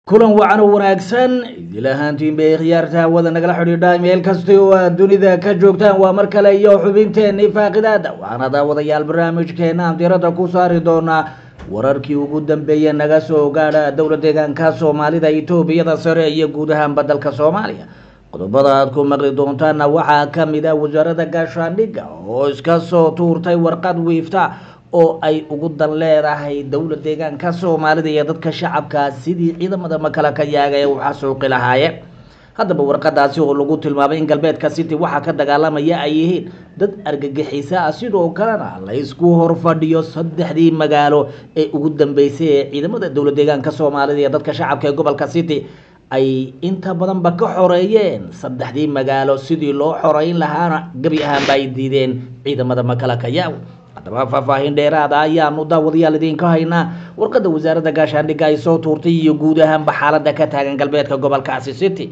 kulan wacan oo wanaagsan idil ahaantiin bay khiyaarta wada nagala xidhiidha meel kasta oo aad dunida ka joogtaan waa mar kale iyo xubinteennii faaqidaada waxaana daawadayaal barnaamijkeena diiradda ku saari doonaa wararkii ugu dambeeyay naga soo gaadha dowlad deegaanka Soomaalida Itoobiya sare iyo guud ahaan dalka Soomaaliya qodobada aad ku maqli doontaan waxaa ka mid ah wasaaradda gaashaandhigga oo iska soo tuurtay warqad wiifta oo ay ugu dan leedahay dowlad deegaanka Soomaalida iyo dadka shacabka sidii ciidamada makala ka yaagay waxa soo qilahaye haddaba warqadaasi oo lagu tilmaamay in galbeedka city waxa ka dagaalamaya ay yihiin dad argagixisa sidoo kalena la isku hor fadhiyo saddexdii magaalo ee ugu dambeysay ee ciidamada dowlad deegaanka Soomaalida iyo dadka shacabka ee gobolka city ay inta badan ba ka xoreeyeen saddexdii magaalo sidii loo xoreyn lahaana gabi ahaan bay diideen ciidamada makala ka yaag haddaba faahfaahin dheeraad ah ayaanu daawadayaal idinka haynaa warqadda wasaaradda gaashaandhigga ay soo tuurtay iyo guud ahaanba xaaladda ka taagan galbeedka gobolkaasi city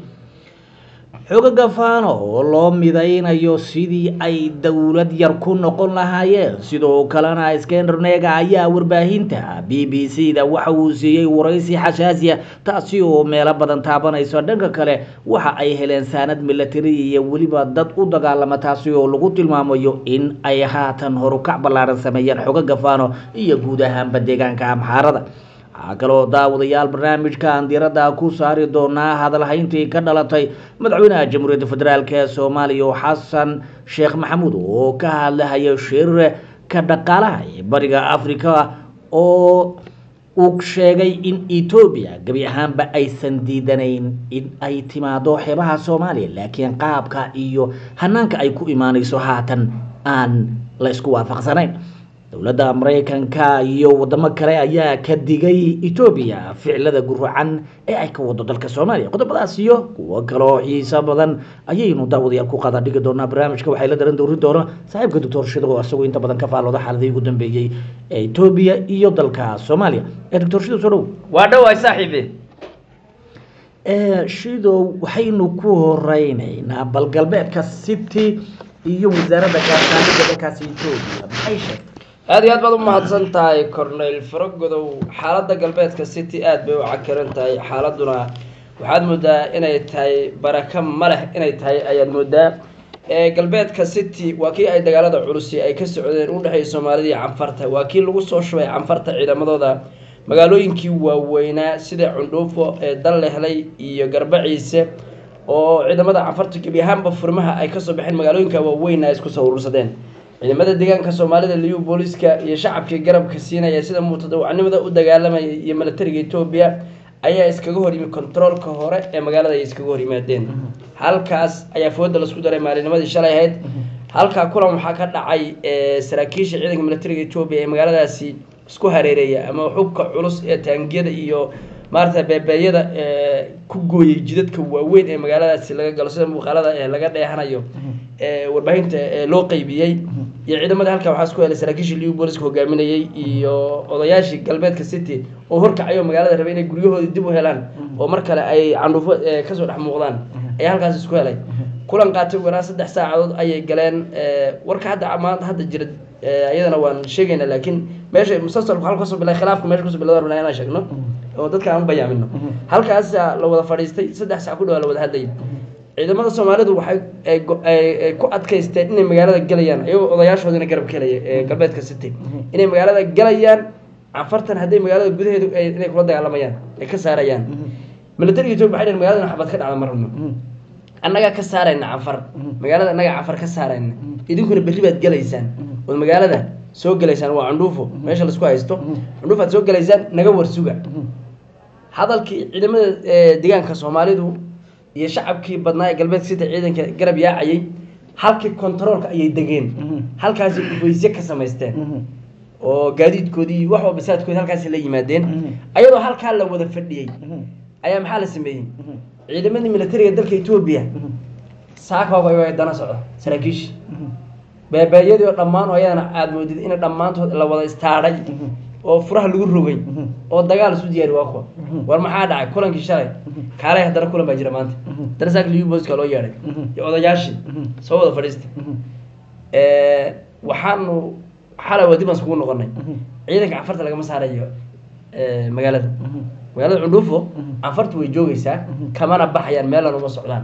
xoogagga faano oo loo midaynayo sidii ay dowlad yar ku noqon lahaayeen sidoo kalena Iskenderneega ayaa warbaahinta BBC-da waxa uu siiyay waraysi xasaasi ah taasi oo meelo badan taabanayso dhanka kale waxa ay heleen saanad military iyo waliba dad u dagaalama taasi oo lagu tilmaamayo in ay haatan horukac ballaaran sameeyeen xoogagga faano iyo guud ahaanba deegaanka Amxaarada kaloo daawadayaal barnaamijkan diiradda ku saari doonaa hadalhayntii ka dhalatay madaxweynaha jamhuuriyadda federaalka ee Soomaaliya Xasan Sheekh Maxamuud oo ka hadlaya shir ka dhaqaalaha ee bariga Afrika oo uu sheegay in Itoobiya gabi ahaanba aysan diidanayn in ay timaado xeebaha Soomaaliya laakiin qaabka iyo hanaanka ay ku imaanayso haatan aan la isku waafaqsanayn dowladda Mareykanka iyo wadamo kale ayaa ka digay Itoobiya ficilada gurracan ee ay ka wado dalka Soomaaliya qodobadaas iyo kuwa kale oo xiiso badan ayaynu daawadayaal ku qada dhigi doonaa barnaamijka waxay la daran doorin doona saaxiibka Dr. Shido asagoo inta badan ka faalooda xaaladii ugu dambeeyay ee Itoobiya iyo dalka Soomaaliya Dr. Shido soo dhow waa dhawaay saaxiibe Shido waxaynu ku horeynaynaa bal galbeedka city iyo wasaaradda gaashaandhigga dalkaasi Itoobiya maxay sheegtay aad iyo aad baad u mahadsan tahay Cornel Faragodow xaaladda galbeedka city aad bay u cakaran tahay xaaladuna waxaad moodaa inay tahay baraka maleh inay tahay ayaad moodaa galbeedka city waa kii ay dagaalada culus ay ka socdeen u dhaxay Soomaalida iyo Canfarta waa kii lagu soo shubay Canfarta ciidamadooda magaalooyinkii waaweynaa sida Cundhuufo ee Dallehlay iyo Garbaciise oo ciidamada Canfarta gabi ahaanba furmaha ay ka soo baxeen magaalooyinka waaweyn ay isku soo urursadeen ciidamada deegaanka Soomaalida liyu booliska iyo shacabka garabka siinaya sida mutadawacnimada u dagaalamay iyo militariga Itoobiya ayaa iskaga hor yimi controlka hore ee magaalada ay iskaga hor yimaadeen halkaas ayaa fooda la isku daray maalinimadii shalay ahayd halka kulan waxa ka dhacay saraakiisha ciidanka militariga Itoobiya ee magaaladaasi isku hareereeyay ama xubka culus ee taangiyada iyo maarta beebeeyada ku gooyay jidadka waaweyn ee magaaladaasi laga galo sida muuqaalada ee laga dheehanayo warbaahinta loo qaybiyay iyo ciidamada halka waxa isku helay saraakiisha liyu booliska hogaaminayay iyo odayaashii galbeedka city oo horkacayo magaalada rabay inay guriyahooda dib u helaan oo mar kale ay Candhuufo ka soo dhex muuqdaan ayaa halkaas isku helay kulan qaatay waraa 3 saacadood ayay galeen warka hadda jira ayadana waan sheegaynaa laakiin meesha musalsalku halka soo bilay khilaafku meesha ku soo bilowday rabnaa inaan sheegno oo dadka aan bayaamino halkaas la wada fadhiistay 3 saac ku dhaw la wada hadlay ciidamada Soomaalidu waxay ku adkaysteen inay magaalada galayaan ayagoo odayaashoodina garab keenaya galbeedka city inay magaalada galayaan Canfartan haday magaalada gudaheedu inay kula dagaalamayaan ay ka saarayaan militariga Itoobiya waxay magaalada xabad ka dhacda marno annaga ka saarayna Canfar magaalada annaga Canfar ka saarayna idinkuna berri baad galaysaan oo magaalada soo galaysaan waa Cundhuufo meesha la isku haysto Cundhuufo aad soo galaysaan naga warsuga hadalkii ciidamada deegaanka Soomaalidu iyo shacabkii badnaa ee galbeedka city ciidanka garab yaacayay halkii controlka ayay degeen halkaas ay ka sameysteen oo gaadiidkoodii wax walba bisaadkoodii halkaas la yimaadeen ayadoo halka la wada fadhiyay ayaa maxaa la sameeyay ciidamada militariga dalka Itoobiya saaka way dana socdo saraakiish beebeeyadii oo dhammaan ayana aad moodid in dhammaantood la wada istaaray oo furaha lagu rogay oo dagaal isu diyaar waa ko war maxaa dhacay kulankii shalay kaalay hadana kulan baa jira maanta darasaak liyu booliska loo yeeray iyo odayaashii soo wada fadhiistay waxaanu xalay wadi baan isku noqonay ciidanka Canfarta laga masaarayo magaalada magaalada cundhuufo canfartu way joogaysaa kamana baxayaan meelana uma socdaan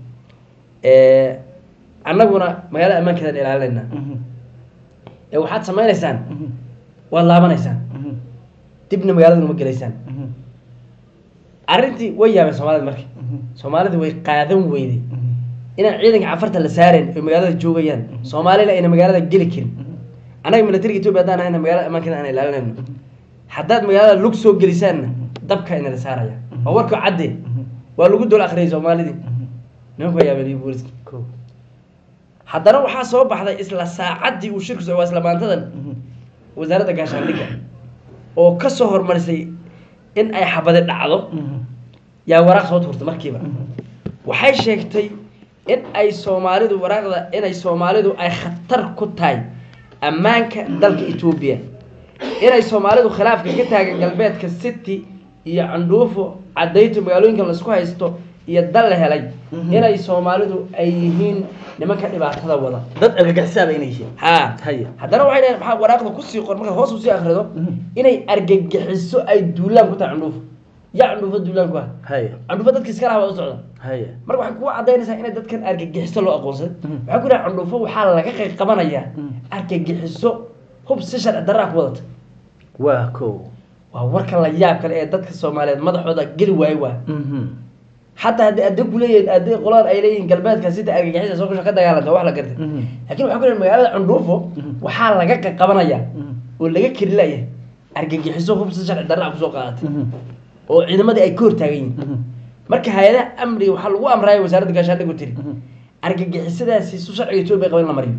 annaguna magaalada ammaankeedan ilaalinaynaa waxaad samaynaysaan waad laabanaysaan dibna magaalada uma gelaysaan arrintii way yaabeen soomaalida marka soomaalida way qaadan weyday inaan ciidanka canfarta la saareen oo magaalada joogayaan soomaalina ayna magaalada geli karin annaga militariga Itoobiya haddaan ahayna magaalada ammaankeeda aan ilaalinayno haddaad magaalada lug soo gelisaanna dabka ina la saaraya oo warka cadde waa lagu dul akhriyay soomaalidii nimanku waa yaabeen booliska haddana waxaa soo baxday isla saacaddii uu shirku soo waa isla maantadan wasaaradda gaashaandhigga oo ka soo hormarisay in ay xabade dhacdo yaa waraaq soo tuurtay markiiba waxay sheegtay in ay Soomaalidu waraaqda inay Soomaalidu ay khatar ku tahay ammaanka dalka Itoobiya inay Soomaalidu khilaafka ka taagan galbeedka City iyo Cundhuufo cadayto magaalooyinka la isku haysto iyo dal la helay inay Soomaalidu ay yihiin nimanka dhibaatada wada dad argagaxisaab inay yihiin haddana waxay leeyahay maxaa waraaqda ku sii qor marka hoos u sii akhrido inay argagixiso ay duulaan ku tahay Cundhuufo yaa Cundhuufo duulaan ku ah Cundhuufo dadka iska lahaa u socda marka waxay ku cadeynaysaa in dadkan argagixiso loo aqoonsan waxa ku leeyahay Cundhuufo waxaa laga qayb qabanayaa argagixiso hub si sharci darro ku wadata waa ko waa warka la yaab kale ee dadka Soomaaliyeed madaxooda geli waay waa حتى هدي كلية هدي قلان أيلين قلبات كسيدة أرجعية سوق شقة دجالة واحد لقيته لكن وحكون المجال عندوفه وحال لقى قبنا يا ولا جا كرلاية أرجع حسوه بس شرع درع بسوقات وعندما دي أيكور تاجين مركز هذا أمري وحال وأمري وزارة الجاشات قلت لي أرجع حسده سيسو شرع يتوب قبلنا مريم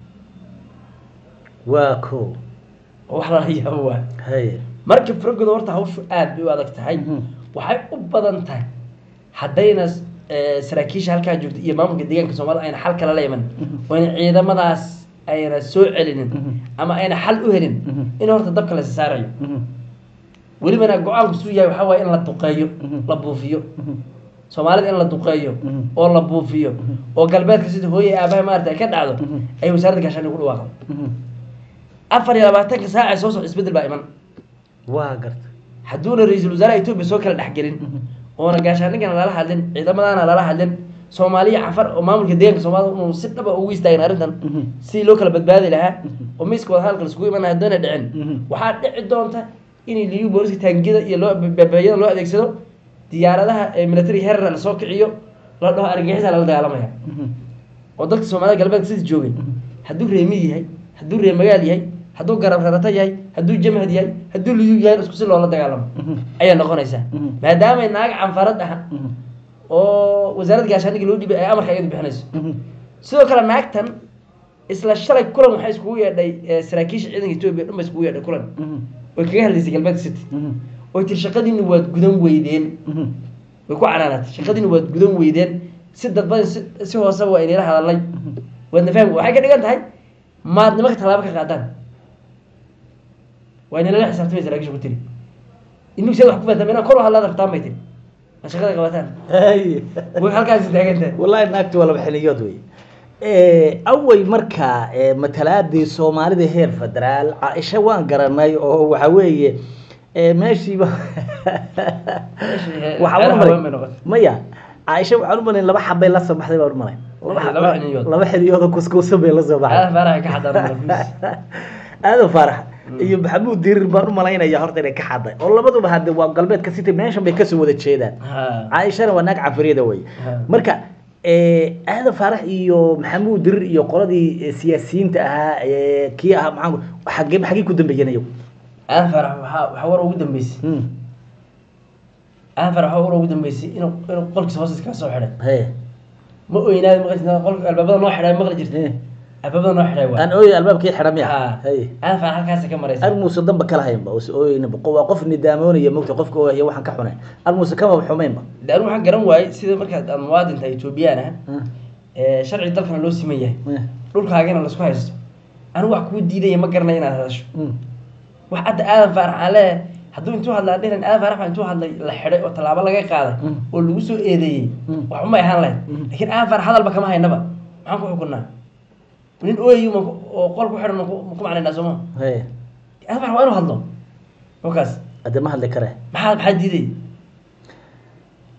واكو وحلا هي هو هي مركز فرق دورته هو شو قاد بيوادك تهاي وحي أبدا تهاي haddayna saraakiisha halkaa joogta iyo maamulka deegaanka Soomaalida ayna xal kala leeyaman oo in ciidamadaas ayna soo celinin ama ayna xal u helin in horta dabka la saarayo waliba go'aanku suu yahay waxa way in la duqeeyo la buufiyo Soomaalida in la duqeeyo oo la buufiyo oo galbeedka sida hooyay aabahay maartay ka dhacdo ay wasaaradda gaashaandhigga ku dhawaaqdo 24 saac ay soo isbedel baa iman waa garta haduuna ra'iisul wasaaraha Itoobiya soo kala dhaxgelin oona gaashaandhigana lala hadlin ciidamadana lala hadlin Soomaaliya cafar oo maamulka deegaanka Soomaalida uu si dhab ah ugu istaagay arrintan si loo kala badbaadi lahaa oo miiskooda halka la isku imanay hadana dhicin waxa dhici doonta in liigu booliska taangida iyo loo baabaayo loo adeegsado diyaaradaha military heerar la soo kiciyo la dhaho argagixisa la dagaalamaya oo dadka Soomaalida galbeedka sida joogay haduu reemi yahay haduu reem magaal yahay haduu garab rarata yahay haduu jamhad yahay haduu liigu yahay isku si loola dagaalamo ayaa noqonaysa maadaama ay naag canfarad ah oo wasaaradda gaashaandhigga loo dhibay ay amarka ay bixinayso sidoo kale naagtan isla shalay kulan waxay isku yeedhay saraakiisha ciidanka Itoobiya dhuma isku yeedhay kulan oo kaga hadlaysay galbeedka City oo tir shaqadiina waad gudan weydeen way ku canaanatay shaqadiina waad gudan weydeen si dadban si hoose waa inay la hadalay wadna faham waxay ka dhigan tahay maad nimanka talaabo ka qaadaan وأنا لا أحسب تميز لكش قلت لي إنه شيء وحكومة ثمينة كله هلا ضربتان بيتين مش كذا قبتان أي وحال كان زين أنت والله إنك ولا بحليات وي أول مركا مثلات دي الصومالي دي هير فدرال عائشة وان قرناي أو وحوي ماشي وحوي ميا عائشة وحوي لما حبي لا صباح دي بقول مرة لما حليات كوسكوس بي لا صباح هذا فرح كحدا هذا فرح iyo maxamuud dirir baan u maleynaya horta inay ka xaday oo labaduba hadda waa galbeedka City meeshan bay ka soo wada jeedaan Aisha waa naag cafriyada way marka aada farax iyo maxamuud dirir iyo qoladii siyaasiyiinta ahaa kii ah maxaan xaqi ku dambeeyay aada farax waxa war ugu dambeysay aada farax waxa war ugu dambeysay inuu qolkiisa hoos iska soo xidhay ma ooynaad maqasna qolka albaabada noo xidhay maqli jirtay أبدا نحروا أنا أوي الباب كي حرامي هاي أنا فعل كاسة كم مريض الموسى ضم بكلها ينبا أوي بقوة قف نداموني يموت قف قوة هي واحد كحونه الموسى كم بحمين با ده أروح حق رمواي سيدا مركز أمواد أنت يتوبيانا شرع الدفن لو سمية لو كاجنا لو سكايس أنا واحد كود دي ده مقرنا هنا هذا شو واحد أنا فرح على هدو أنتوا هلا دين أنا فرح أنتوا هلا الحرق وطلع بالله جاي قاعد واللوسو إيه دي وحما يهلا لكن أنا فرح هذا البكم هاي نبا معكم كنا من أوي يوم قلبه حرنا مكم على الناس ما. أنا بعرف وين هذا. وكاس. هذا ما هذا كره. ما حد جديد.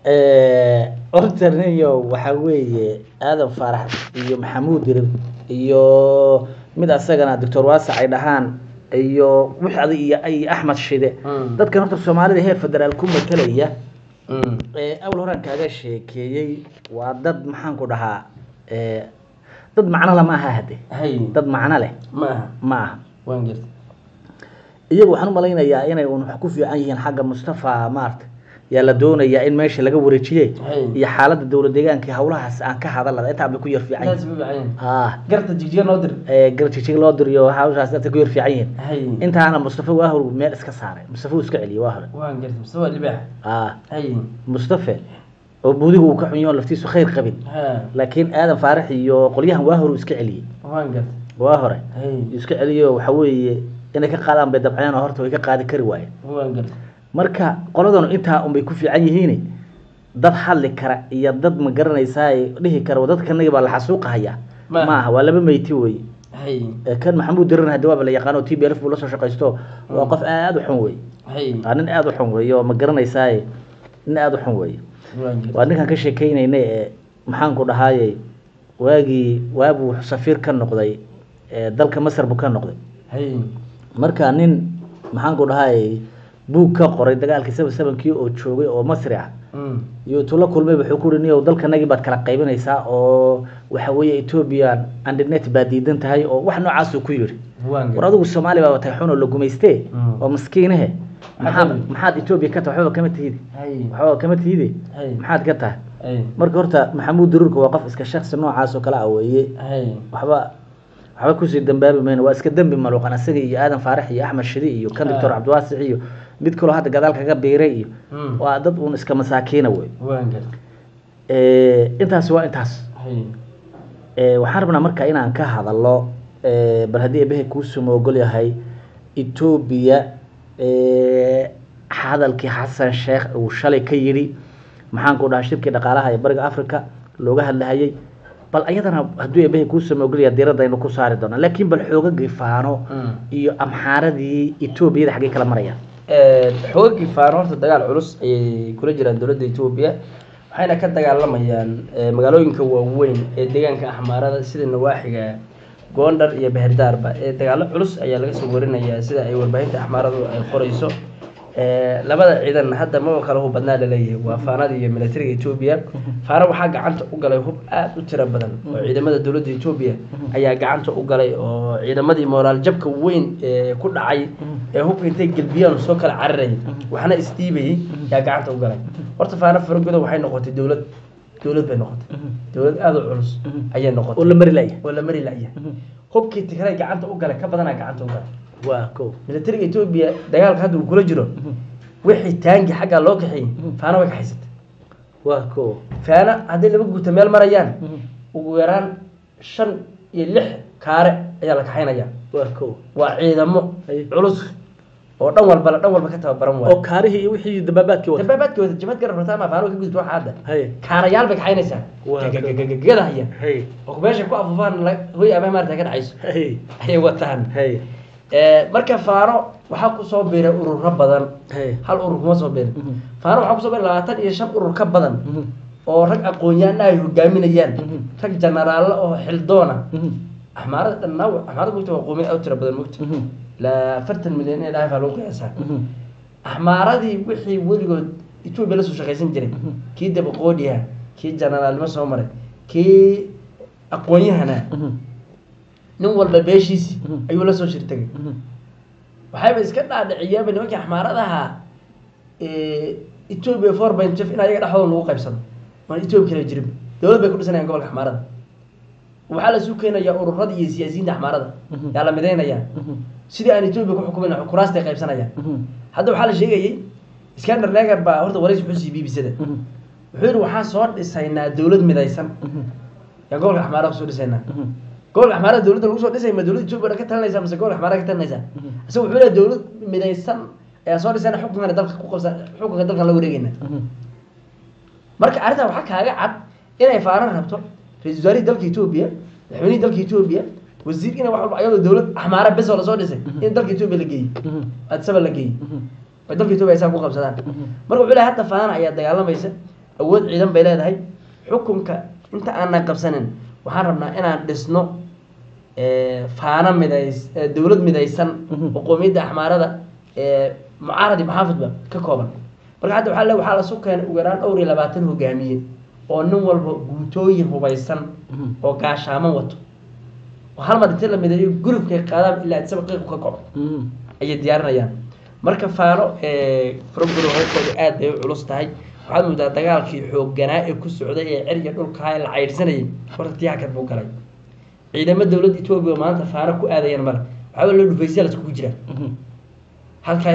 horta niyo waxa weeye aadan faarax iyo maxamuud dirir iyo mid asagana doctor waasac ay dhahaan iyo wixii iyo ay axmed shide dadkan horta Soomaalida heer federaal ku matalaya awal horan kaaga sheekeeyay waa dad maxaan ku dhahaa dad macna lama aha hade dad macna leh ma waan jirta iyagu waxaan u malaynayaa inay wax ku fiican yihiin xagga Mustafa Maart yaa la doonayaa in meesha laga wareejiyay iyo xaaladda dawlad deegaanka hawlahaas aan ka hadalada inta bay ku yar fiican garta jigjiga loo dir garta jigjiga loo dir iyo hawshaas inta ku yar fiican yihiin intaana Mustafa waa hor meel iska saaray Mustafa uu iska celiyo waa hore waan garta Mustafa libaax Mustafa oo buudigu ka xunyo laftiisu khayr qabin laakiin aadan faarax iyo qolyahan waa hor iska celiyay waan garta waa hore iska celiyo waxa weeye inay ka qaadaan bay dabceen oo horta way ka qaadi kari waayeen waan garta marka qoladan inta bay ku fiican yihiin dad hadli kara iyo dad ma garanaysaa dhihi kara dadka naga baa la xasuuqaya ma aha waa laba meyti way kan maxamuud dirin hadda waa la yaqaan TPLF buu la soo shaqaysto waa qof aad u xun way aanin aad u xun way oo ma garanaysaa in aad u xun way waa ninkan ka sheekeynayna maxaan ku dhahaayay waabu safiir ka noqday dalka Masar buu ka noqday marka nin maxaan ku dhahaayay buu ka qoray dagaalkii 77kii oo joogay oo Masri ah iyo tula kulmay wuxuu ku riniyo dalkanagi baad kala qaybinaysaa oo waxa weeye Ethiopia andnet baadiidan tahay oo wax noocaas uu ku yiri war adigu Soomaali baa watay xun oo la gumeystay oo miskiinahe maxaad Ethiopia ka tahay waxba kama tiidi maxaad ka tahay marka horta maxamuud dururka waa qof iska shakhsi noocaas oo kala aweeyay waxba ku sii dambaabay meena waa iska dambi maluqan asaga iyo aadan faarax iyo axmed shidi iyo kan doctor cabdiwaasic iyo mid kale hadda gadaal kaga beeray iyo waa dad uun iska masaakiina way intaas waa intaas waxaan rabnaa marka inaan ka hadallo bal haddii ebehe kuu sumo ogol yahay Ethiopia hadalkii xasan sheekh uu shalay ka yiri maxaan ku dhahay shirkii dhaqaalaha ee bariga Afrika looga hadlayay bal ayadana haddii ebehe kuu sumo ogol yahay diiradda inuu ku saari doono laakiin bal xooga gifaano iyo amxaaradii Ethiopia xagee kala marayaan xooga gifaano horta dagaal culus ay kula jiraan dawladda Ethiopia waxayna ka dagaalamayaan magaalooyinka waaweyn ee deegaanka axmaarada sida nawaaxiga Gondar iyo Beherdarba dagaal culus ayaa laga soo warinayaa sida ay warbaahinta axmaaradu ay qorayso labada ciidan hadda ma kala hub badnaa leeyahay waa faanada iyo militariga Ethiopia faana waxa gacanta u galay hub aad u tiro badan oo ciidamada dawladda Ethiopia ayaa gacanta u galay oo ciidamadii moraal jabka weyn ee ku dhacay ee hubka intay galbiyaan soo kala cararay waxna isdiibay yaa gacanta u galay horta faana fargoda waxay noqotay dawlad bay noqotay dawlad aad u culus ayay noqotay oo la mari laaya hubkii tigray gacanta u galay ka badana gacanta u galay waa ko militariga Ethiopia dagaalka hadda uu kula jiro wixii taangi xagga loo kaxay faana way kaxaysatay waa ko faana hadii laba guuta meel marayaan ugu yaraan 5 iyo 6 kaare ayaa la kaxaynaya waa ko waa ciidamo culus oo dhan walba ka tababaran waa oo kaarihi iyo wixii dabaabaadkooda jabad garab rataa ma faano ka gudbo waxa hadda kaarayaal bay kaxaynaysaa gadahaya oo meesha ku afufaan way ama maarta ka dhacayso ay wataan marka faano waxa ku soo biiray ururo badan hal urur kuma soo biiray faano waxa ku soo biiray 25 urur ka badan oo rag aqoon-yahan ay hogaaminayaan rag generaal oo xildoona axmaarada dhanaaw axmaarada mugta waa qoomiyad aad tiro badan mugta la 40 milyan ee dhaaf loo qiyaasa axmaaradii wixii weligood Ethiopia la soo shaqaysan jiray kii daba qoodiya kii generaalnimo soo maray kii aqoon-yahana nin walba beeshiisi ayuu la soo shirtay waxay iska dhaadhiciyeen nimanka axmaaradaha Ethiopia 4.5 in ayaga dhaxdooda lagu qaybsado ma Ethiopia kala jirib dawlad bay ku dhisanayaan gobolka axmaarada waxa la soo keenayaa ururada iyo siyaasiyiinta axmaarada yaa la mideynaya sidii aan Ethiopia ku xukumayna kuraasta qaybsanayaan hadda waxa la sheegayay Iskandar Negar baa horta wareys xusi BBC-da wuxuu yiri waxaan soo dhisaynaa dawlad midaysan yaa gobolka axmaarada soo dhisaynaa gobolka axmaarada dawladda lagu soo dhisay ma dawladda Ethiopia ka talinaysa mise gobolka axmaarada ka talinaysa asoo wuxuu leeyahay dawlad midaysan ayaa soo dhisayna xukunka dalka ku qabsan xukunka dalka la wareegayna marka arrinta waxa kaaga cad inay faaran rabto ra'iisul wasaaraha dalka Ethiopia madaxweynaha dalka Ethiopia wasiir inay wax walba ayadoo dawlad axmaara bes oo la soo dhisay in dalka Ethiopia la geeyay aad sabab la geeyay dalka Ethiopia ay ku qabsadaan marka wuxuu leeyahay hadda faaran ayaa dagaalamaysa awood ciidan bay leedahay xukunka inta aanan qabsanin waxaan rabnaa inaan dhisno faana dowlad midaysan oo qowmiyadda axmaarada mucaarad iyo maxaafidba ka kooban marka hadda waxaa la soo keenay ugu yaraan dhowr iyo 20 hogaamiye oo nin walba guutooyin hubaysan oo gaashaaman wato oo hal mar inta la mideeyo gurubkay qaadaan ilaa isba qiiq ka kaco ayay diyaarinayaan marka faano farogolo hoosteeda aad bay u culus tahay waxaad moodaa dagaalkii xoogganaa ee ku socday ee cirka dhulka la caydhsanayay horta tiyaa ka buu galay ciidamada dawladda Itoobiya maanta faano ku aadayeen mar waxa la dhufaysiya la isku jira halka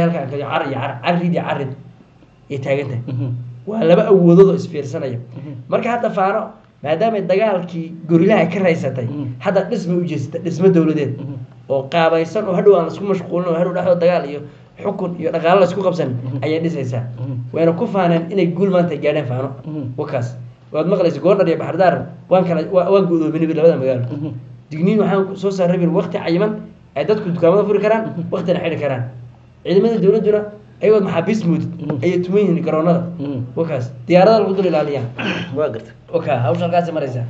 carid ay taagantay waa laba awoodood oo isfiirsanaya marka hadda faano maadaama dagaalkii gorilaha ka raysatay hadda dhismo u jeestay dhismo dawladeed oo qaabaysan oo hadhow aan isku mashquulin oo hadhow dhaxdo dagaal iyo xukun iyo dhaqaale la isku qabsan ayay dhisaysaa wayna ku faaneen inay guul maanta gaadheen faano wakaas waad maqlaysaa goordar iyo baxardaar waan guudoominay labada magaalo digniin waxaan soo saaray waqti cayiman ay dadku dukaamada furi karaan waqtina xidhi karaan ciidamada dawladuna ayagoo maxaabiis moodid ayay tumayeen garoonada wakaas diyaarada lagu dul ilaaliyaan waa garta waka hawshan kaas maraysa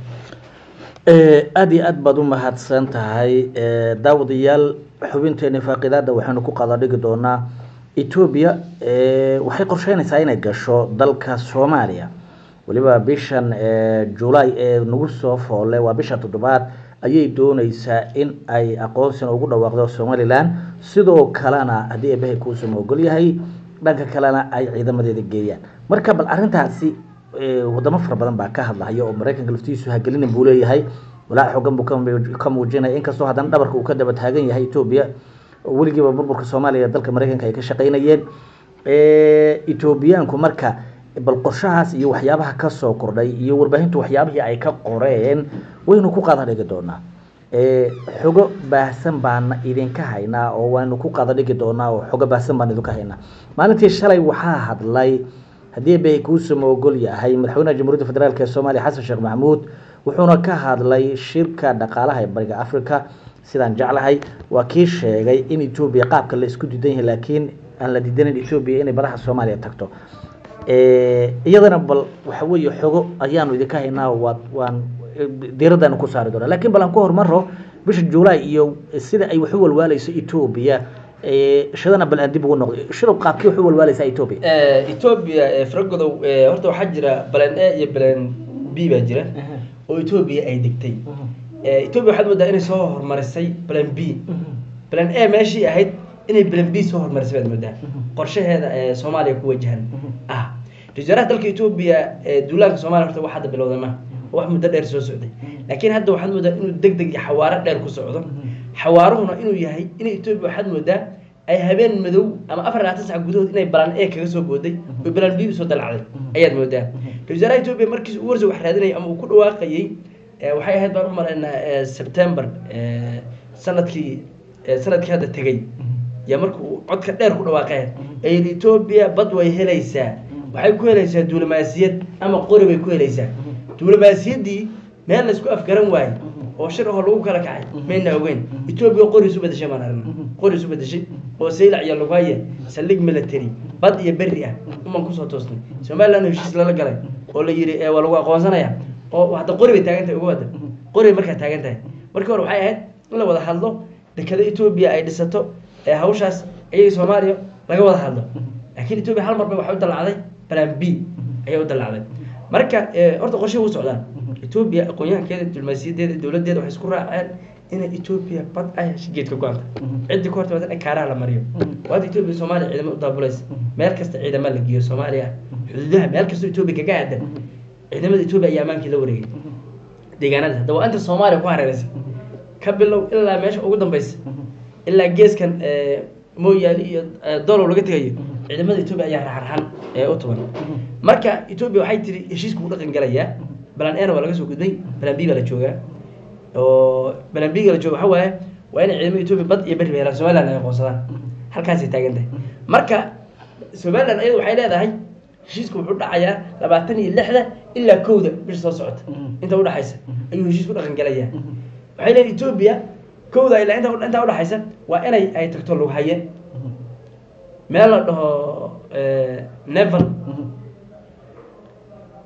aad iyo aad baad u mahadsan tahay daawadayaal xubinteena faaqidaada waxaanu ku qada dhigi doonaa Ethiopia waxay qorsheynaysaa inay gasho dalka Soomaaliya waliba bishan July ee nagu soo foolay waa bisha 7aad ayay doonaysaa in ay aqoonsi ugu dhawaaqdo Somaliland sidoo kalena hadii ay bahay ku soo ogol yahay dhanka kalena ay ciidamadeeda geeyaan marka bal arintaasi wadamo fara badan baa ka hadlayo oo Mareykanka laftiisu hagelin buu leeyahay walaa xogan buu ka muujinay in kastoo hadan dhabarka uu ka daba taagan yahay Ethiopia waligiiba burburka Soomaaliya dalka Mareykanka ay ka shaqeynayeen Ethiopiaanku marka bal qorshahaas iyo waxyaabaha ka soo kordhay iyo warbaahintu waxyaabihii ay ka qoreen waynu ku qada dhigi doonaa xogo baahsan baan idinka haynaa oo waynu ku qada dhigi doonaa oo xogo baahsan baan idinka haynaa maalintii shalay waxaa hadlay hadii bay ku soo ogol yahay madaxweynaha Jamhuuriyadda Federaalka ee Soomaaliya Xasan Sheekh Maxamuud wuxuuna ka hadlay shirka dhaqaalaha ee bariga Afrika sidaan jeclahay waa kii sheegay in Ethiopia qaabka la isku diidan yahay laakiin aan la diidanin Ethiopia inay baraha Soomaaliya tagto iyadana bal waxa weeye xogo ayaanu idinka haynaa waan diiradana ku saari doonaa laakiin balan ku hormaro bisha July iyo sida ay wax u walwaalayso Ethiopia shadana bal dib ugu noqday shirab qaabkii wax u walwaalaysa Ethiopia faragodow horta waxa jira balan A iyo balan B baa jira oo Ethiopia ay degtay Ethiopia waxaad moodaa inay soo hormarisay balan B balan A meeshii ahayd inay balan B soo hormarisay baad moodaa qorshaheeda Soomaaliya ku wajahan tijaarada dalka Ethiopia duulaanka Soomaaliya horta waxa bilowday ma wax muddo dheer soo socday laakiin hadda waxaad moodaa inuu degdeg iyo xawaaro dheer ku socdo xawaaruhuna inuu yahay in Ethiopia waxaad moodaa ay habeen madow ama 24 saac gudahood inay balan A kaga soo booday oo balan B soo dalacday ayaad moodaa tijaarada Ethiopia markii uu warso wax raadinay ama uu ku dhawaaqayay waxay ahayd baan u maleynaa September sanadkii hadda tagay ya markuu codka dheer ku dhawaaqay ay Ethiopia bad way helaysaa waxay ku helaysaa diblomaasiyad ama qori bay ku helaysaa diblomaasiyadii meel la isku afgaran waay oo shir oo lagu kala kacay meena ogeyn Ethiopia qori isu bedeshay qori isu bedeshay oo saylac iyo lugaya salig military bad iyo berri ah uma ku soo toosnay Soomaaliland heshiis la galay oo la yiri waa lagu aqoonsanaya oo waxda qori bay taagantahay ugu wada qori marka taagantahay markii hore waxay ahayd in la wada hadlo dekada Ethiopia ay dhisato hawshaas ay Soomaaliya laga wada hadlo laakiin Ethiopia hal mar bay wax u dalacday plan B ay u dalacday marka horta qorshe uu socdaa Ethiopia aqoonyahankeeda diblomaasiyadeeda dawladeeda waxay isku raaceen in Ethiopia bad ay geedka go'an cid ku horta ay kaaraha la mariyo waad Ethiopia Soomaaliya ciidamo u daabulaysa meel kasta ciidamo la geeyo Soomaaliya xuduudaha meel kasta Ethiopia kaga aadan ciidamada Ethiopia ayaa amaankii la wareegay deegaanada hadda waa inta Soomaaliya ku hareeraysan ka bilow ilaa meesha ugu dambaysa ilaa geeskan mooyaali iyo dolow laga tagayo ciidamada Ethiopia ayaa raxarxan u tuban marka Ethiopia waxay tiri heshiisku u dhaqan galaya balan A waa laga soo gudbay balan B la joogaa oo balan B la jooga waxa waaye waa in ciidamada Ethiopia bad iyo berri helaan Soomaaliland ay qoonsadaan halkaas ay taagan tahay marka Soomaaliland ayadu waxay leedahay heshiisku wuxuu dhacayaa 26 ilaa 1 bish soo socota inta u dhaxaysa ayuu heshiisku dhaqan galaya waxay leedahay Ethiopia 1 ilaa inta u dhaxaysa waa inay ay tagto lug haye meel la dhaho Nevel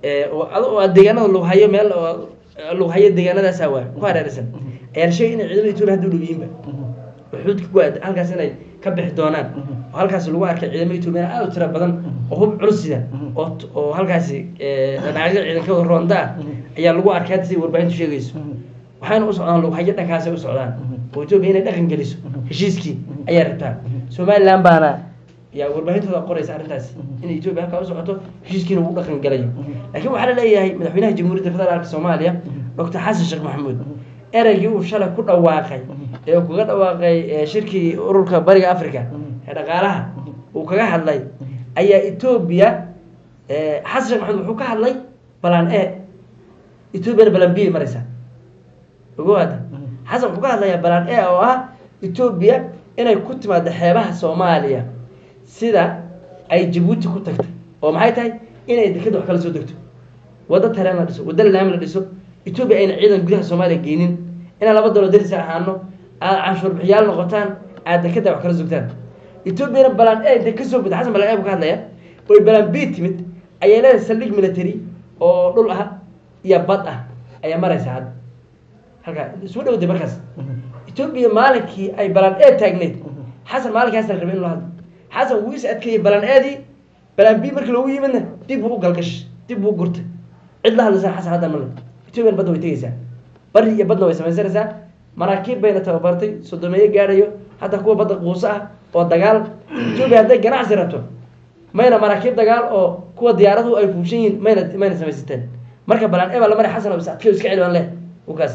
oo deegaanada lagu hayo meel lagu hayo deegaanadaas waa ku hareeraysan ayaa sheegay in ciidamada Itoobiya hadda u dhawiyinba xuduudka ku aad halkaas inay ka bixi doonaan oo halkaas lagu arkay ciidamada Itoobiya aad u tiro badan oo hub culus sida oo halkaas dhinacyada ciidanka Ronda ayaa lagu arkay si warbaahintu sheegayso waxaana u socdaan lagu hayo dhankaas u socdaan oo Itoobiya inay dhaqan geliso heshiiskii ayaa rabtaa Somaliland baana yaa warbaahintada qoraysa arrintaas in Itoobiya halka u socoto heshiiskiina uu dhaqan galayo laakiin waxa la leeyahay madaxweynaha Jamhuuriyadda Federaalka Soomaaliya Dr. Xasan Sheekh Maxamuud eraygii uu shalay ku dhawaaqay ee kuga dhawaaqay shirkii ururka Bariga Afrika ee dhaqaalaha uu kaga hadlay ayaa Itoobiya Xasan Sheekh Maxamuud wuxuu ka hadlay balan Itoobiya balan B maraysa ogowaada Xasan wuxuu ka hadlayaa balan oo ah Itoobiya inay ku timaado xeebaha Soomaaliya sida ay Djibouti ku tagtay oo maxay tahay inay dekada wax kala soo degto wada tareen la dhiso wada laam la dhiso Itoobiya ayna ciidan gudaha Soomaaliya geenin ina laba dawlad deris ahaano canshuur bixiyaal noqotaan aad dekada wax kala sugtaan Itoobiya balan inta ka soo bixi Xasan balan ka hadlaya oo balan B timid ayay leedahay saldhig military oo dhul ah iyo bad ah ayaa maraysa had halka isku dhawday markaas Itoobiya maalinkii ay balan taagneed Xasan maalinkaas la rabay in loo hadlo Xasan wuu is adkeeyay balan balan B markii loogu yimidna dib uu galgash dib uu gurtay cid la hadlaysan Xasan hadda ma leh Itoobiya badda way tagaysaa bari iyo badda way samaysanaysaa maraakiib bayna tababartay sodomeeye gaarayo hadda kuwa badda quusa ah oo dagaal Itoobiya hadday ganacsi rabto mayna maraakiib dagaal oo kuwa diyaaradu ay fuushan yihiin mayna samaysateen marka balan la maray Xasan oo is adkeeyo iska cilwan leh ugaas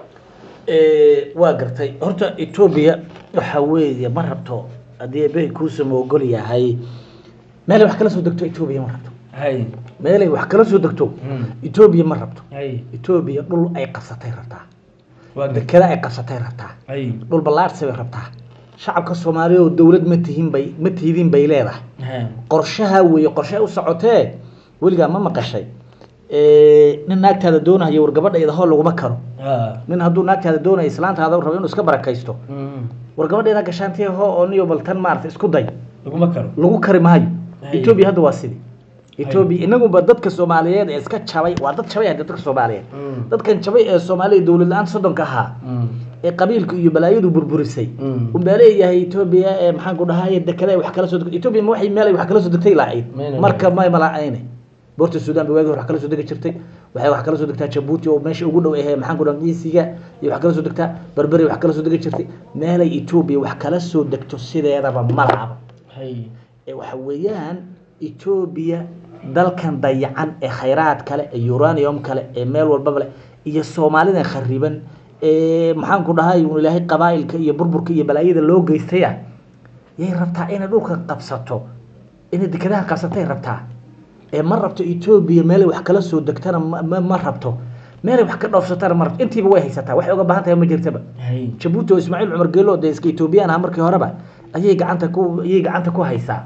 waa gartay horta Itoobiya waxa weeye ma rabto hadii bay ku samoogol yahay meel wax kala soo degto Itoobiya ma rabto meel wax kala soo degto Itoobiya ma rabto Itoobiya dhul ay qabsatay rabtaa dekada ay qabsatay rabtaa dhul balaarsi bay rabtaa shacabka Soomaaliyeed oo dawlad ma tihiin bay leedahay qorshaha weeye qorshe u socotee waliga ma maqashay nin naagtaada doonayo war gabadheeda hool lagu ma karo nin hadduu naagtaada doonayo islaantaada rabo inuu iska barakaysto war gabadheeda gashaantay oo niyo baltan maarta isku day lagu kari maayo Itoobiya hadda waa sidii Itoobiya inagu ba dadka Soomaaliyeed ee iska jabay waa dad jabay dadka Soomaaliyeed dadkan jabay ee Soomaaliyeed dawlad la'aan sodonka ahaa ee qabiilka iyo balaayadu burburisay umbaaleeyahay Itoobiya ee maxaan ku dhahay dekada wax kala soo degtay Itoobiya ma waxay meel wax kala soo degtay lahayd marka ma malaa'ayne boorta Suudaan bay wax kala soo degi jirtay waxay wax kala soo degtaa Djibouti oo meesha ugu dhow ee maxaan ku dhahay Ingiriisiga iyo wax kala soo degtaa Berberi wax kala soo degi jirtay meel ay Itoobiya wax kala soo degto sideedaba malaab waxa weeyaan Itoobiya dalkan dayacan ee khayraad kale ee uranium kale ee meel walba leh iyo Soomaalida khariban ee maxaan ku dhahay Ilaahay qabaa'ilka iyo burburka iyo balaayada loo geystay yay rabtaa in dhulka qabsato in dekadaha qabsatay rabtaa ee ma rabto Itoobiya meel wax kala soo degtana ma rabto meel wax ka dhoofsatana ma rabto intiiba way haysataa wax uga baahan tahay ma jirtaba Djibouti oo Ismaaciil Cumar Geelo oo iska Itoobiyaan markii horeba ayay gacanta ku haysaa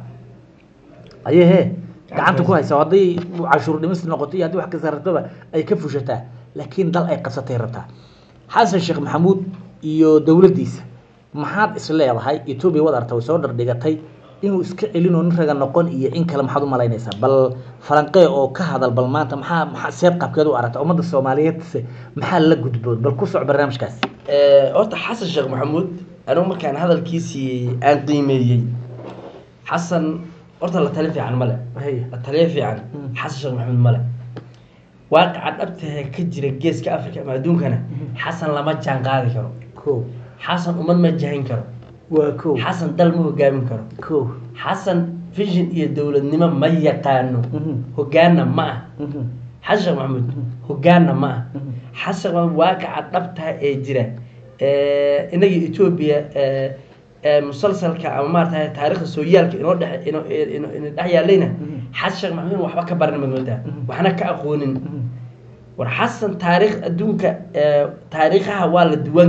ayay gacanta ku haysaa haday cashuur dhimis noqoto iyo haday wax ka sarraftoba ay ka fushataa laakiin dal ay qasatay rabtaa Xasan Sheekh Maxamuud iyo dawladdiisa maxaad isleedahay Itoobiya wad artay soo dhardhigatay inuu iska celino raga noqon iyo in kale maxaad u malaynaysaa bal falanqee oo ka hadal bal maanta maxaa seed qabkeed u aragtay ummadda Soomaaliyeed maxaa la gudboon bal ku soc barnaamijkaas horta Xasan Sheekh Maxamuud anuu markaan hadalkiisii aan qiimeeyay Xasan horta la taliye fiican male la taliye fiican Xasan Sheekh Maxamuud male waaqica dhabta ka jira geeska Afrika ama adduunkana Xasan lama jaan qaadi karo Xasan umad ma jahin karo Xasan dal ma hogaamin karo Xasan vision iyo dawladnimo ma yaqaano hogaanna ma Xasan Sheekh Maxamuud hogaanna ma Xasan waaqica dhabta ee jira inaga Itoobiya musalsalka ama maartay taariikhda Sooyaalka inoo dhaxyaalayna Xasan Sheekh Maxamuud waxba ka baran madooda waxna ka aqoonin war Xasan taariikh adduunka taariikhaha waa la diiwaan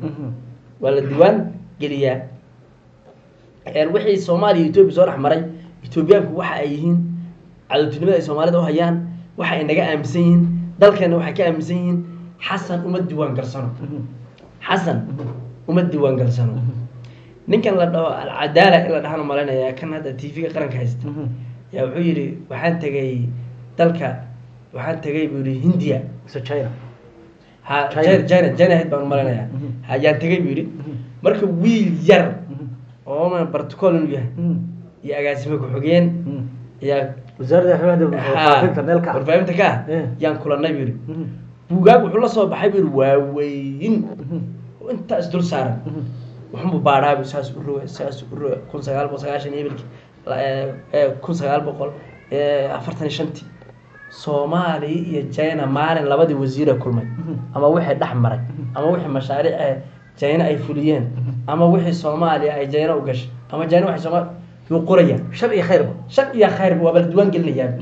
geliyaa wixii Soomaaliya iyo Itoobiya soo dhaxmaray Itoobiyaanku waxa ay yihiin cadawtinimada ay Soomaalida u hayaan waxa ay naga aaminsan yihiin dalkeena waxa ka aaminsan yihiin Xasan uma diiwaan galsano ninkan la dhaho al-Cadaala ila dhahan malaynayaa kan hadda TV-ga qaranka haysta yaa wuxuu yiri waxaan tagay dalka waxaan tagay buu yidhi hindiya China ha China head baan malaynayaa ayaan tagay buu yidhi marka wiil yar oo ma protocol inuu yahay iyo agaasimo ku-xigeen iyo wasaaradda xubnaha meelka warbaahinta ka yaan kulanay buu yidhi buugaag wuxuu la soo baxay buu yidhi waaweyn inta isdul saaran wuxuu baadhaa saas u roga 1990 ibilki 1945 Soomaali iyo China maalin labadii wasiir kulmay ama wixii dhaxmaray ama wixii mashaariic China ay fuliyeen ama wixii Soomaaliya ay China u gashay ama China waxay Soomaaliya uu qoraya shar iyo khayr waa bal duwan gelinayaan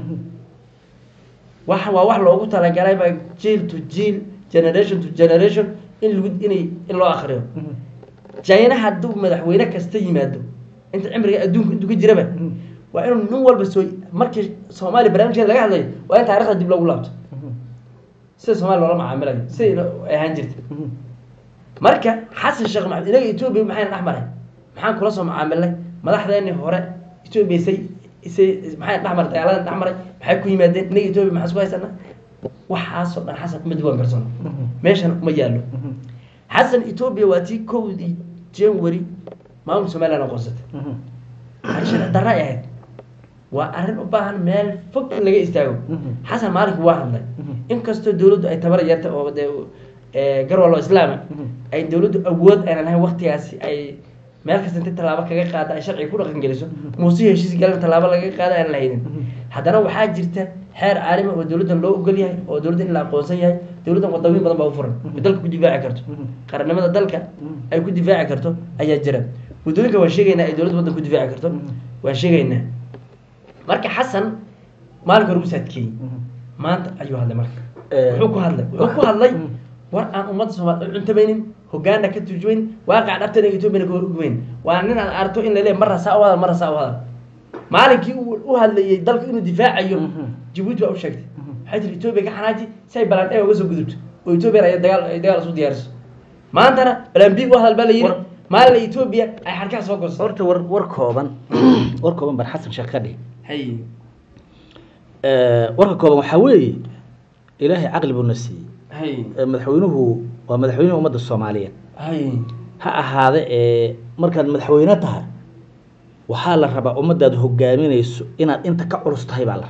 waa wax loogu talagalay ba jiil to jiil generation to generation in loo akhriyo China hadduu madaxweyne kasta yimaado inta cimriga adduunka intuu ka jiraba waa inuu nin walba soo markii Soomaali barnaamijkeeda laga hadlayo waa in taariikhda dib loogu laabto sida Soomaali loola macaamilayo sida ay ahaan jirtay marka Xasan Sheekh Maxamed inaga Itoobiya maxay dhaxmaray maxaan kula soo macaamilnay madaxdeennii hore Itoobiya maxay dhaxmaray dagaalada dhaxmaray maxay ku yimaadeen inaga Itoobiya maxaa soo haysanaa waxaasoo dhan Xasan ma diiwaan garsoon meeshan uma yaalo Xasan Itoobiya waa tii kowdii January maamulka Soomaaliya qorsatay arrin darro ah waa arrin u baahan meel fog in laga istaago Xasan maalinku waa hadlay in kastoo dawladdu ay tabar yartay oo garwalo islaami ay dawladdu awood aan lahayn waqtigaasi ay meel kasta inta talaabo kaga qaada ay sharci ku dhaqan geliso muusi heshiis galan talaabo laga qaada aan lahayn haddana waxaa jirta xeer caalami oo dawladda loo ogol yahay oo dawladda in la aqoonsan yahay dawladda wadooyin badan baa u furan dalka ku difaaci karto qarannimada dalka ay ku difaaci karto ayaa jira wadooyinka waan sheegaynaa ay dawladda waddan ku difaaci karto waan sheegaynaa marka Xasan maalin hore u saadkii maanta ayuu hadlay marka wuxuu ku hadlay war aan ummadda Soomaaliyeed cuntabaynin hogaanna ka turjumayn waaqac dhabtan ee Itoobiya ka horgumeyn waa nin aan arto in la leeyahay marra saa wada maalinkii uu hadlayay dalka inuu difaacayo Djibouti waa u sheegtay waxay tiri Itoobiya ka xanaaji say balan ay uga soo gudubto oo Itoobiya ay dagaal soo diyaarso maantana balan bi waa hadal yiri maalin Itoobiya ay xarkaha soo goosay horta war kooban bar Xasan Sheekh Qadi warka kooban waxa weeye ilaahay aqli buu nasiiyay madaxweynuhu waa madaxweynaha ummadda Soomaaliyeed ha ahaade markaad madaxweyne tahay waxaa la rabaa ummadaad hogaaminayso inaad inta ka culus tahay baa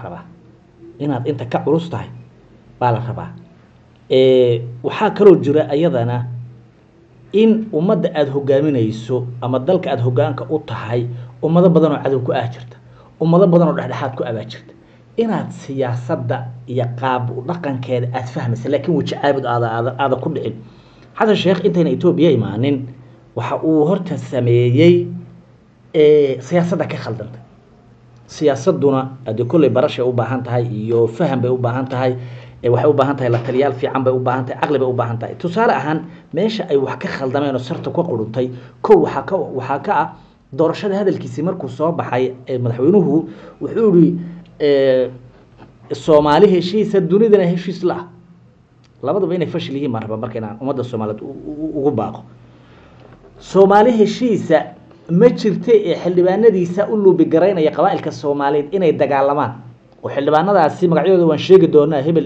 la rabaa waxaa kaloo jira ayadana in ummadda aad hogaaminayso ama dalka aad hogaanka u tahay ummado badan oo cadow ku jirta ummado badan oo dhexdhexaad ku jirta inaad siyaasadda iyo qaab dhaqankeeda aad fahmaysa laakiin waji caabud aada ku dhicin Xasan Sheekh intayna Itoobiya imaanin waxa uu horta sameeyay siyaasadda ka khaldanta siyaasaduna hadii kulay barashay u baahan tahay iyo faham bay u baahan tahay waxay u baahan tahay la taliyaal fiican bay u baahan tahay aqli bay u baahan tahay tusaale ahaan meesha ay wax ka khaldameen oo sarta ku quruntay waxa ka doorashada hadalkiisii markuu soo baxay madaxweynuhu wuxuu yiri Soomaali heshiisa dunidana heshiis la labadaba inay fashil yihiin markayna ummadda Soomaaliyeed ugu baaqo Soomaali heshiisa ma jirtay xildhibaanadiisa u luubi gareynaya qabaa'ilka Soomaaliyeed inay dagaalamaan oo xildhibaanadaasi magacyadooda waan sheegi doonaa hebel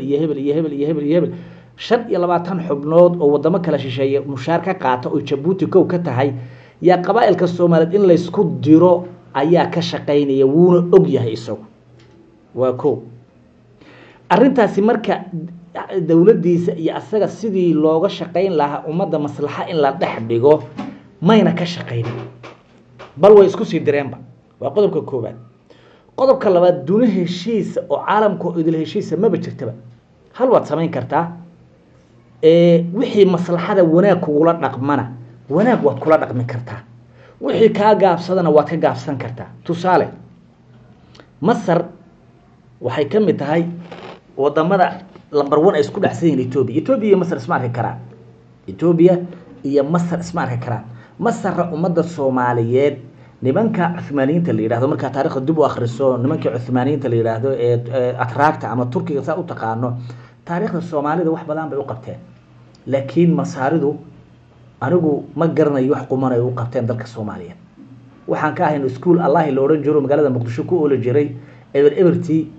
25 xubnood oo wadamo kala shisheeye mushaar ka qaata oo Djibouti kow ka tahay yaa qabaa'ilka Soomaaliyeed in la isku diro ayaa ka shaqeynaya wuuna og yahay isagu waa kow arrintaasi marka dawladdiisa iyo asaga sidii looga shaqeyn lahaa ummadda maslaxa in la dhex dhigo mayna ka shaqeynin bal way isku sii direenba waa qodobka koobaad qodobka labaad duna heshiis oo caalamku idil heshiis ma jirtaba hal waad samayn kartaa wixii maslaxada wanaag kugula dhaqmana wanaag waad kula dhaqmi kartaa wixii ka gaabsadana waad ka gaabsan kartaa tusaale Masar waxay ka mid tahay wadamada lambar 1 ay isku dhaxsan yihiin Itoobiya iyo Masar isma arki karaan Itoobiya iyo Masar isma arki karaan Masar ummadda Soomaaliyeed nimanka Cuthmaaniyiinta la yiraahdo marka taariikhda dib u akhriso nimanka Cuthmaaniyiinta la yiraahdo atraakta ama Turkiga saa u taqaano taariikhda Soomaalida wax badan bay u qabteen laakiin Masaaridu anigu ma garanayo wax quman ay u qabteen dalka Soomaaliyeed waxaan ka ahayn iskuul Allah la oran jiro magaalada Muqdisho ku oolo jiray eberti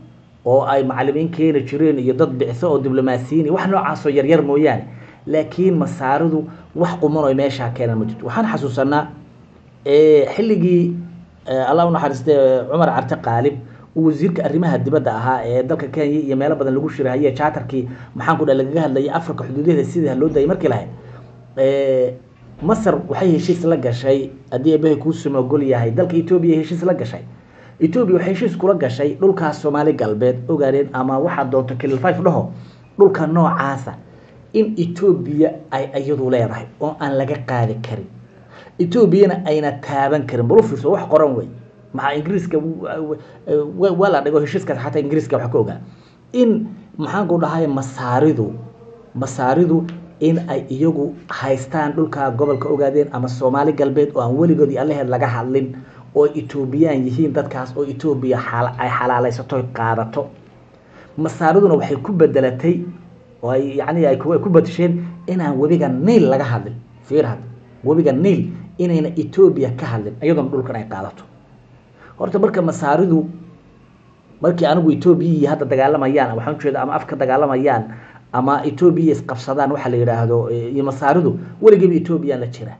oo ay macallimiin keeni jireen iyo dad bicso oo diblomaasiyiin wax noocaas oo yar yar mooyaane laakiin masaaridu wax quman oo meesha keenan ma jirto waxaan xasuusanaa xilligii Allah u naxariistay Umar Carte Qaalib wasiirka arrimaha dibadda ahaa ee dalka Kenya iyo meelo badan lagu shirahayay charterkii maxaan ku dhahay laga hadlayay Afrika xuduudeeda sidii loo dayay markii lahayd Masar waxay heshiis la gashay hadii ay ku sumagol yahay dalka Ethiopia heshiis la gashay Ethiopia waxay heshiis kula gashay dhulka Soomaali galbeed ogaadeen ama waxa doonto Kilil 5 dhaho dhulka noocaasa in Ethiopia ay ayadu leedahay oo aan laga qaadi karin Ethiopia ayna taaban karin bulfiso wax qoran way maxa Ingiriiska wala dhigo heshiiska xataa Ingiriiska wax ka ogaa in maxaan ku dhahay masaaridu in ay iyagu haystaan dhulka gobolka ogaadeen ama Soomaali galbeed oo aan waligood Allaheed laga hadlin oo Ethiopian yihiin dadkaas oo Ethiopia ay xalaalaysato qaadato masaariduna waxay ku bedelatay oo ay ku badasheen inaan wabiga Nile laga hadlin fiirad wabiga Nile inayna Ethiopia ka hadlin iyadoo dhulkan ay qaadato horta marka masaaridu markii anigu Ethiopia hadda dagaalamayaan waxaan jeedaa ama afka dagaalamayaan ama Ethiopia isqabsadaan waxa la yiraahdo iyo masaaridu waligeed Ethiopia la jira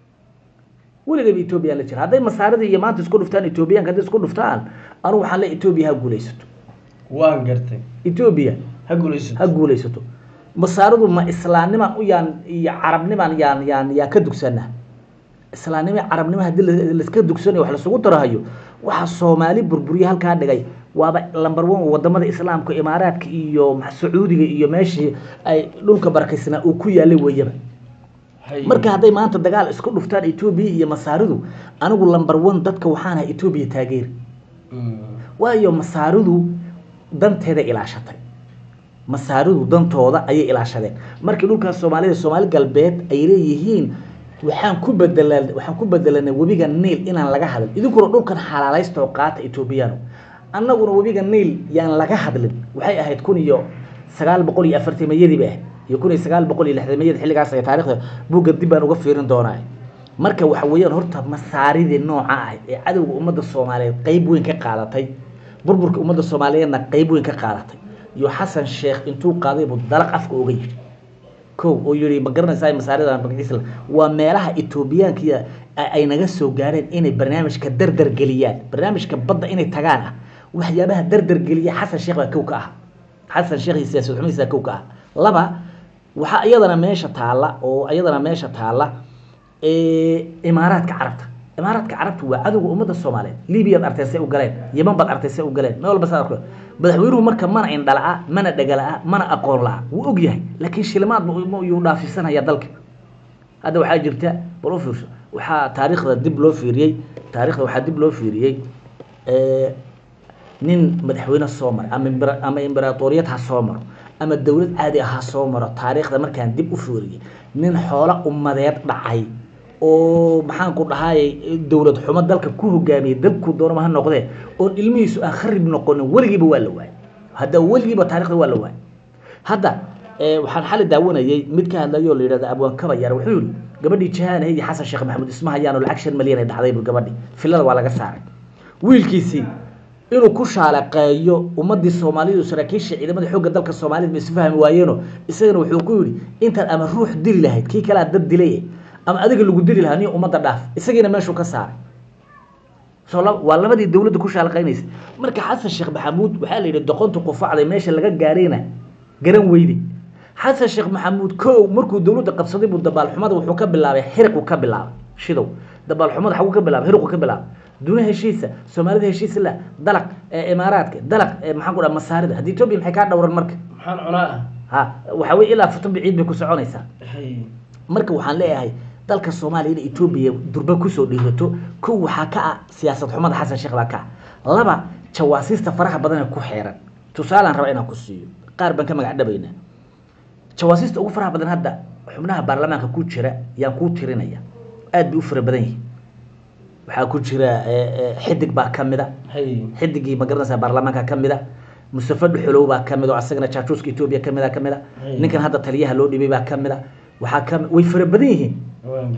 hadday masaarida iyo maanta isku dhuftaan Ethiopia hadday isku dhuftaan anu waxaan la Ethiopia ha guuleysato waan gartay Ethiopia ha guuleysato masaaridu ma islaamnimo u yaan iyo carabnimo yaan ka dugsana islaamnimo carabnimo hadii la iska dugsanayo wax la isugu tarahayo waxa Soomaali burburiye halka dhigay waaba number 1 wadamada islaamka Imaaraadka iyo Sacuudiga iyo meeshii ay dhulka barakaysna uu ku yaalay weeyaba marka haday maanta dagaal isku dhuftaan Ethiopia iyo masaaridu anigu number 1 dadka waxaan ahay Ethiopia taageer waayo masaaridu danteeda ilaashatay masaaridu dantooda ayay ilaashadeen markii dhulka Soomaaliya Soomaali galbeed ay leeyihiin waxaan ku bedelanay wabiga Nile inaan laga hadal idinkuna dhulkan xalaalaysto qaata Ethiopiano annaguna wabiga Nile yaan laga hadlin waxay ahayd 1940 mayadii baa iyo 1960 xilligaas ay taariikhda buuga dib aan uga fiirin doonaa marka waxa weeyaan horta masaaridii nooca ah ee cadawga ummadda Soomaaliyeed qayb weyn ka qaadatay burburka ummadda Soomaaliyeedna qayb weyn ka qaadatay iyo Xasan Sheekh intuu qaaday buu dalaq afka uga yiri oo yiri ma garanaysaa masaarida Bangiisla waa meelaha Ethiopiaanka ay naga soo gaareen inay barnaamijka dardar galiyaan barnaamijka badda inay tagaan waxyaabaha dardar galiya Xasan Sheekh waa koow ka ah Xasan Sheekh siyaasad xumaysa koow ka ah laba waxa iyadana meesha taala Imaaraadka Carabta waa cadawga ummadda Soomaaliyeed Liibiya artayse u galeen Yemen bad artayse u galeen meel walba saarko madaxweynuhu marka mana indhalaa mana dhagalaa mana aqoon la wuu og yahay laakiin shilmaad uu dhaafisanaya dalka hada waxa jirta professor waxa taariikhda dib loo fiiriyay nin madaxweyne Soomaali ama imbratoriyad ha Soomaali ama dawlad caadi ah soo maro taariikhda markaan dib u fiiriyay nin xoolo ummadeed dhacay oo maxaan ku dhahay dawlad xumo dalka ku hogaamiyay dalku doorma ha noqdee oo ilmihiisu aan kharib noqon waligiiba waa la waay hada waligiiba taariikhda waa la waay hada waxaan xal daawanayay mid ka hadlayo la yiraahdo Abwaan Kaba yar wuxuu yiri gabadhii Jahaan iyo Xasan Sheekh Maxamuud ismaha ayaan lacag 5 milyan ay dhacday gabadhii filada waa laga saaray wiilkiisii inuu ku shaalaqeeyo ummadii Soomaaliyeed saraakiisha ciidamada xoogga dalka Soomaaliyeed ma isfahmi waayeeno isagana wuxuu ku yiri inta ama ruux dili lahayd kii kala dad dilay ama adiga lagu dili lahaa ummadda dhaaf isagina meeshu ka saaray waa labadii dawladda ku shaalaqeynaysa marka Xasan Sheekh Maxamuud waxa la yiri doqontu qufacday meesha laga gaareyna garan weydi Xasan Sheekh Maxamuud koow markuu dawladda qabsaday buu dabaal xumada wuxuu ka bilaabay xiriq uu ka bilaabay shidow dabaal xumada waxa uu ka bilaabay xiriq uu ka bilaabay duna heshiisa Soomaalida heshiis la dalaq Imaaraadka dalaq maxaan ku dhahay masaarida hadii Ethiopia maxay ka dhawran marka maxaan cunaa waxa way ilaa futan biciid bay ku soconaysaa marka waxaan leeyahay dalka Soomaaliya iyo Ethiopia durba ku soo dhiibato ku waxa ka siyaasad xumada Xasan Sheekh baa ka laba jawaasiista faraha badan ku xeeran tusaalaan raba inaan ku siiyo qaar ban ka magac dhabayna jawaasiista ugu faraha badan hadda xubnaha baarlamaanka ku jira yaan ku tirinaya aad bay u fara badan yihiin waxa ku jira xidig baa kamida xidigii ma garanaysaa baarlamaanka kamida Mustafa Dhuxulow baa kamida asagana Jaajuuska Ethiopia kamida ninkan hadda taliyaha loo dhibay baa kamida waxa way fara badan yihiin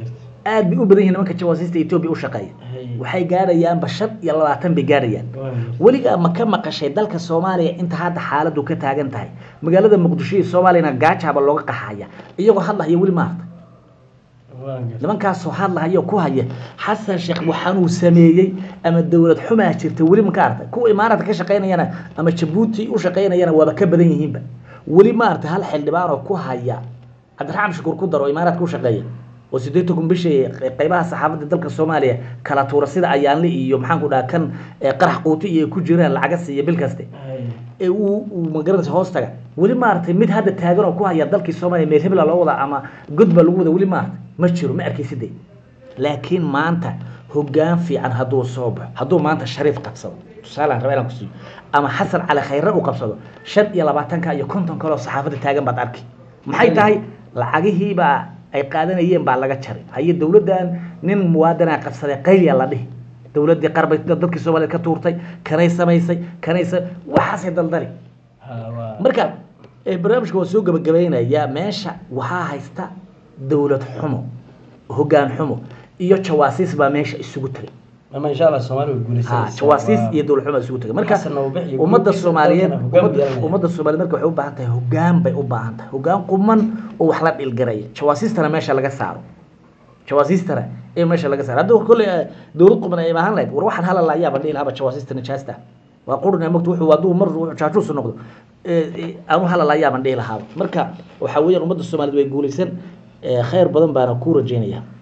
aad bay u badan yihiin nimanka jawaasiista Ethiopia u shaqeeya waxay gaarayaan bashar iyo 20 bay gaarayaan waliga ma ka maqashay dalka Soomaaliya inta hadda xaaladu ka taagan tahay magaalada Muqdisho ee Soomaalina gaajaba looga qaxaya iyagoo hadlayo wali maarta nimankaas soo hadlayo ku haya Xasan Sheekh waxaan uu sameeyay ama dawlad xumaa jirta wali ma ka artay ku imaaraadka ka shaqeynayana ama Djibouti u shaqeynayana waa ka badan yihiinba wali maarta hal xildhibaan oo ku haya Cabdiraxmaan Shukuur ku daro imaaraadka u shaqeeya oo 8 bishii qaybaha saxaafadda dalka Soomaaliya kala tuura sida ayaanle iyo maxaan ku dhaha kan qarax qooti iyo ku jiraan lacag siiya bil kaste ee uu magaranaysa hoostaga wali maartay mid hadda taagan oo ku haya dalka Soomaaliya meel hebla loo wada ama gudba lagu wada wali maartay ma jiro ma arkaysidee laakiin maanta hoggaan fiican haduu soo baxo haduu maanta Shariif qabsado tusaale rabaan ku sii ama Xasan Cali Khayre uu qabsado 25 iyo 50 kale oo saxaafadda taagan baad arki maxay tahay lacagihii baa ay qaadanayeen baa laga jaray hay dawladdan nin muwaadana qabsaday qayliya la dhig dawladii qarbay dadkii Soomaaliyeed ka tuurtay kanay samaysay waxaas daldali marka barnaamijku waa soo gabagabeynaya meesha waxa haysta dawlad xumo hoggaan xumo iyo jawaasiis baa meesha isugu tagay ama insha Allah Soomaaliya way guulaysanaysaa jawaasiis iyo dawlad xumo isugu tagay marka ummadda Soomaaliyeed marka waxay u baahan tahay hoggaan bay u baahan tahay hoggaan quman oo wax la dhilgaray jawaasiistana meesha laga saaro jawaasiistana ee meesha laga saaro hadda kulli dawlad quman ay baahan lahayd war waxaan halal ayaa bandhil haba jawaasiistana jaasta waa qurna magtu wuxuu wadu mar jaajuus noqdo aanu halal ayaa bandhil haba marka waxa weeyaan ummadda Soomaaliyeed way guulaysan khayr badan baana ku rajeynaya